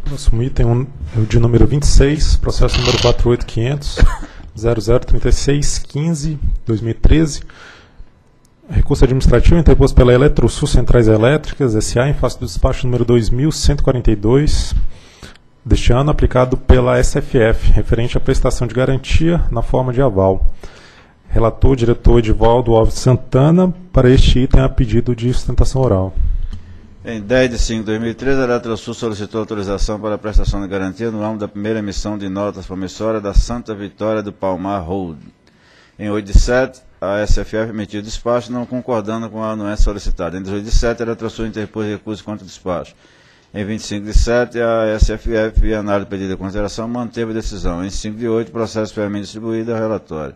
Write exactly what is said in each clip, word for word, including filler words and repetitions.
Próximo item é o de número vinte e seis, processo número quatro oito quinhentos, zero zero trinta e seis, quinze, dois mil e treze. Recurso administrativo interposto pela Eletrosul Centrais Elétricas, S A, em face do despacho número dois mil cento e quarenta e dois, deste ano, aplicado pela S F F, referente à prestação de garantia na forma de aval. Relator, diretor Edivaldo Alves Santana, para este item a pedido de sustentação oral. Em dez de cinco de dois mil e treze, a Eletrosul solicitou autorização para a prestação de garantia no âmbito da primeira emissão de notas promissórias da Santa Vitória do Palmar Holding. Em oito de sete, a S F F emitiu despacho não concordando com a anuência solicitada. Em dezoito de sete, a Eletrosul interpôs recurso contra o despacho. Em vinte e cinco de sete, a S F F, via análise do pedido de consideração, manteve a decisão. Em cinco de oito, o processo previamente distribuído ao relatório.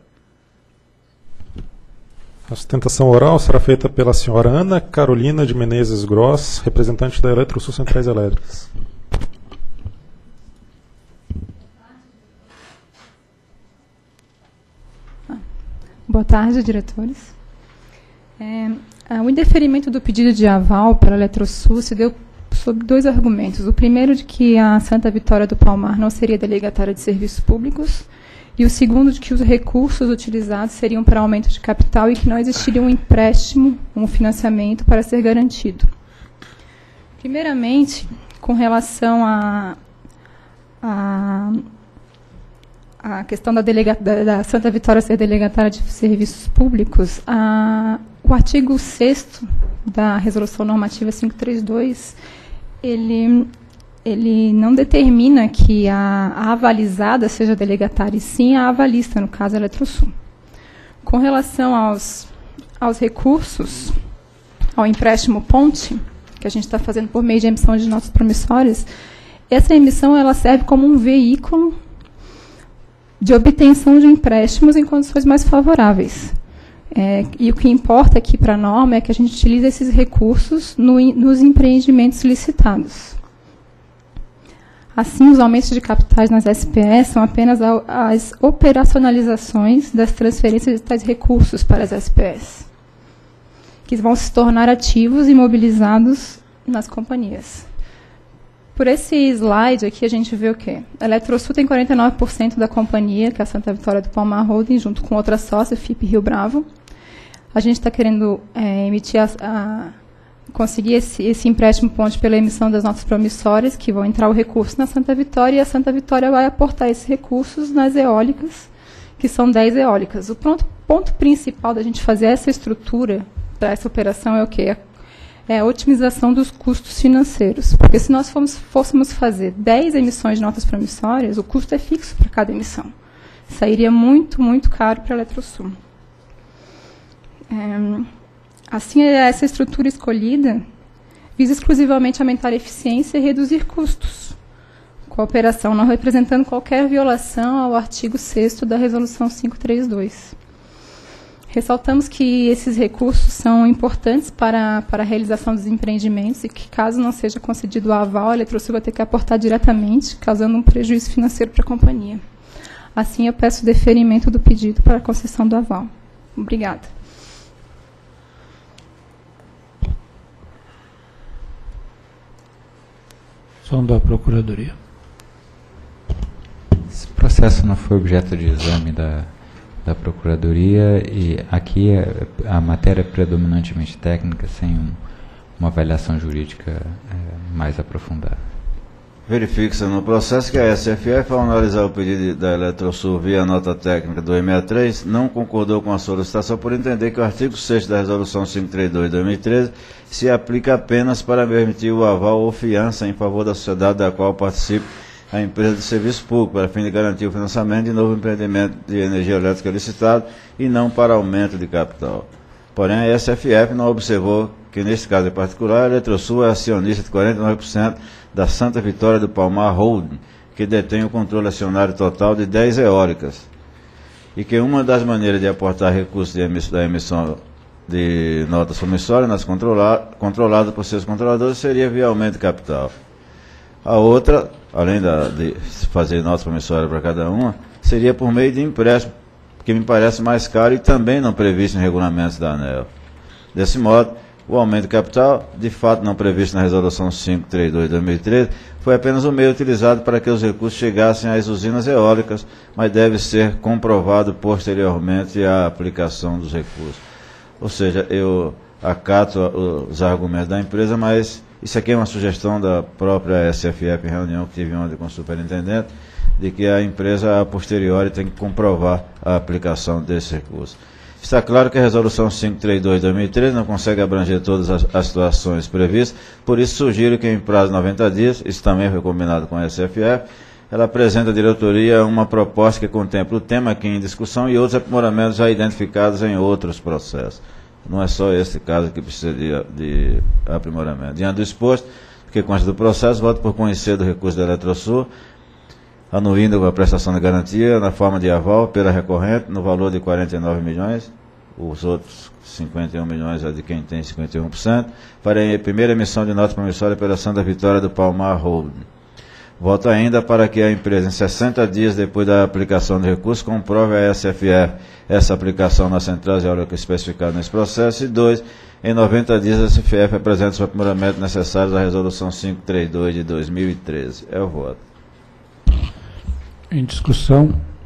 A sustentação oral será feita pela senhora Ana Carolina de Menezes Gross, representante da Eletrosul Centrais Elétricas. Boa tarde, diretores. É, o indeferimento do pedido de aval para a Eletrosul se deu sob dois argumentos. O primeiro, de que a Santa Vitória do Palmar não seria delegatária de serviços públicos, e o segundo, de que os recursos utilizados seriam para aumento de capital e que não existiria um empréstimo, um financiamento para ser garantido. Primeiramente, com relação a, a, a questão da, delega, da, da Santa Vitória ser delegatária de serviços públicos, a, o artigo sexto da Resolução Normativa quinhentos e trinta e dois, ele... ele não determina que a, a avalizada seja delegatária, e sim a avalista, no caso a Eletrosul. Com relação aos, aos recursos, ao empréstimo ponte, que a gente está fazendo por meio de emissão de notas promissórias, essa emissão ela serve como um veículo de obtenção de empréstimos em condições mais favoráveis. É, e o que importa aqui para a norma é que a gente utilize esses recursos no, nos empreendimentos licitados. Assim, os aumentos de capitais nas S P S são apenas as operacionalizações das transferências de tais recursos para as S P S, que vão se tornar ativos e mobilizados nas companhias. Por esse slide aqui, a gente vê o quê? A Eletrosul tem quarenta e nove por cento da companhia, que é a Santa Vitória do Palmar Holding, junto com outra sócia, F I P Rio Bravo. A gente está querendo é, emitir a... a conseguir esse, esse empréstimo ponte pela emissão das notas promissórias, que vão entrar o recurso na Santa Vitória, e a Santa Vitória vai aportar esses recursos nas eólicas, que são dez eólicas. O ponto, ponto principal da gente fazer essa estrutura para essa operação é o quê? É a otimização dos custos financeiros. Porque se nós fomos, fôssemos fazer dez emissões de notas promissórias, o custo é fixo para cada emissão. Sairia muito, muito caro para a Eletrosul. É, Assim, essa estrutura escolhida visa exclusivamente aumentar a eficiência e reduzir custos, com a operação não representando qualquer violação ao artigo sexto da Resolução quinhentos e trinta e dois. Ressaltamos que esses recursos são importantes para, para a realização dos empreendimentos e que, caso não seja concedido o aval, a Eletrosul vai ter que aportar diretamente, causando um prejuízo financeiro para a companhia. Assim, eu peço deferimento do pedido para a concessão do aval. Obrigada. Da Procuradoria. Esse processo não foi objeto de exame da, da Procuradoria e aqui é, a matéria é predominantemente técnica, sem um, uma avaliação jurídica é, mais aprofundada. Verifica-se no processo que a S F F, ao analisar o pedido da Eletrosul via nota técnica duzentos e sessenta e três, não concordou com a solicitação por entender que o artigo sexto da Resolução quinhentos e trinta e dois de dois mil e treze se aplica apenas para permitir o aval ou fiança em favor da sociedade da qual participe a empresa de serviço público, para fim de garantir o financiamento de novo empreendimento de energia elétrica licitado e não para aumento de capital. Porém, a S F F não observou que, neste caso em particular, a Eletrosul é acionista de quarenta e nove por cento da Santa Vitória do Palmar Holding, que detém o controle acionário total de dez eólicas, e que uma das maneiras de aportar recursos de emissão, da emissão de notas promissórias nas controla, controladas por seus controladores seria via aumento de capital. A outra, além da, de fazer notas promissórias para cada uma, seria por meio de empréstimo, que me parece mais caro e também não previsto em regulamentos da ANEEL. Desse modo, O aumento de capital, de fato não previsto na Resolução quinhentos e trinta e dois de dois mil e treze, foi apenas um meio utilizado para que os recursos chegassem às usinas eólicas, mas deve ser comprovado posteriormente a aplicação dos recursos. Ou seja, eu acato os argumentos da empresa, mas isso aqui é uma sugestão da própria S F F em reunião que tive ontem com o superintendente, de que a empresa a posteriori tem que comprovar a aplicação desse recurso. Está claro que a Resolução quinhentos e trinta e dois de dois mil e treze não consegue abranger todas as, as situações previstas, por isso sugiro que em prazo de noventa dias, isso também foi combinado com a S F F, ela apresenta à diretoria uma proposta que contempla o tema aqui em discussão e outros aprimoramentos já identificados em outros processos. Não é só esse caso que precisa de, de aprimoramento. Diante do exposto, que consta do processo, voto por conhecer do recurso da Eletrosul, anuindo com a prestação de garantia na forma de aval pela recorrente no valor de quarenta e nove milhões, os outros cinquenta e um milhões é de quem tem cinquenta e um por cento, para a primeira emissão de nota promissória pela Santa Vitória do Palmar Holding. Voto ainda para que a empresa, em sessenta dias depois da aplicação do recurso, comprove a S F F essa aplicação nas centrais eólicas especificadas nesse processo. E dois, em noventa dias a S F F apresenta os aprimoramentos necessários à Resolução quinhentos e trinta e dois de dois mil e treze. É o voto. Em discussão.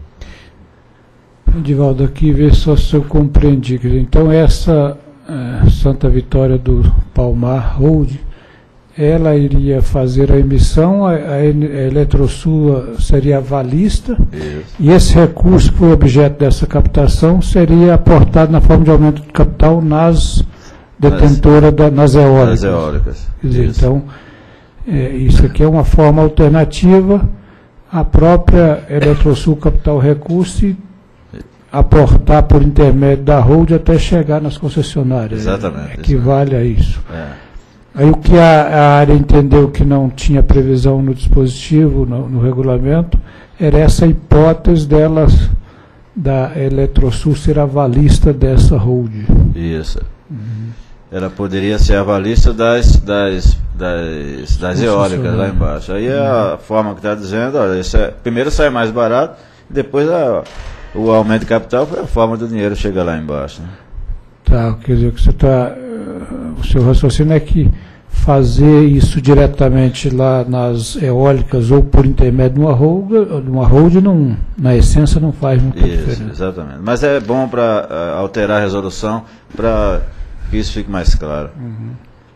Edivaldo, aqui ver só se eu compreendi. Então, essa é, Santa Vitória do Palmar Holding, ela iria fazer a emissão, a, a Eletrosul seria avalista, isso. E esse recurso que foi objeto dessa captação seria aportado na forma de aumento de capital nas detentoras, da, nas eólicas. Nas eólicas. Quer dizer, isso. Então, é, isso aqui é uma forma alternativa. A própria Eletrosul Capital Recurso e aportar por intermédio da Hold até chegar nas concessionárias. Exatamente. Equivale exatamente. a isso. É. Aí o que a, a área entendeu que não tinha previsão no dispositivo, no, no regulamento, era essa hipótese delas, da Eletrosul ser avalista dessa Hold. Isso. Uhum. Ela poderia ser avalista das, das, das, das eólicas lá embaixo. Aí é a forma que está dizendo, olha, isso é, primeiro sai mais barato, depois a, o aumento de capital foi a forma do dinheiro chegar lá embaixo. Né? Tá, quer dizer que você está. O seu raciocínio é que fazer isso diretamente lá nas eólicas ou por intermédio de uma hold, de uma hold não, na essência não faz muita isso, diferença. Exatamente. Mas é bom para uh, alterar a resolução para que isso fique mais claro. Uhum.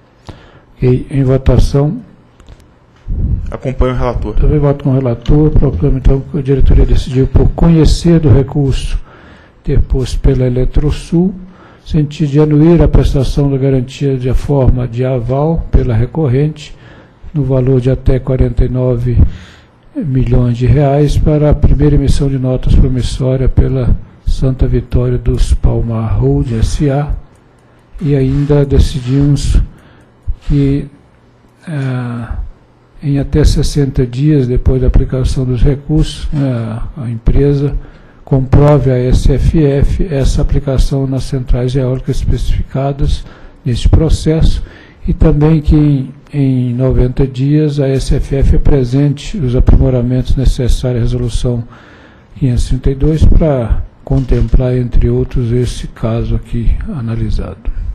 E em votação. Acompanho o relator. Também voto com o relator. Proclamo então que a diretoria decidiu por conhecer do recurso interposto pela Eletrosul, sentido de anuir a prestação da garantia de forma de aval pela recorrente, no valor de até quarenta e nove milhões de reais, para a primeira emissão de notas promissórias pela Santa Vitória dos Palmar Holding S A E ainda decidimos que ah, em até sessenta dias depois da aplicação dos recursos, ah, a empresa comprove a S F F essa aplicação nas centrais eólicas especificadas neste processo, e também que em, em noventa dias a S F F apresente os aprimoramentos necessários à Resolução quinhentos e trinta e dois para contemplar, entre outros, esse caso aqui analisado.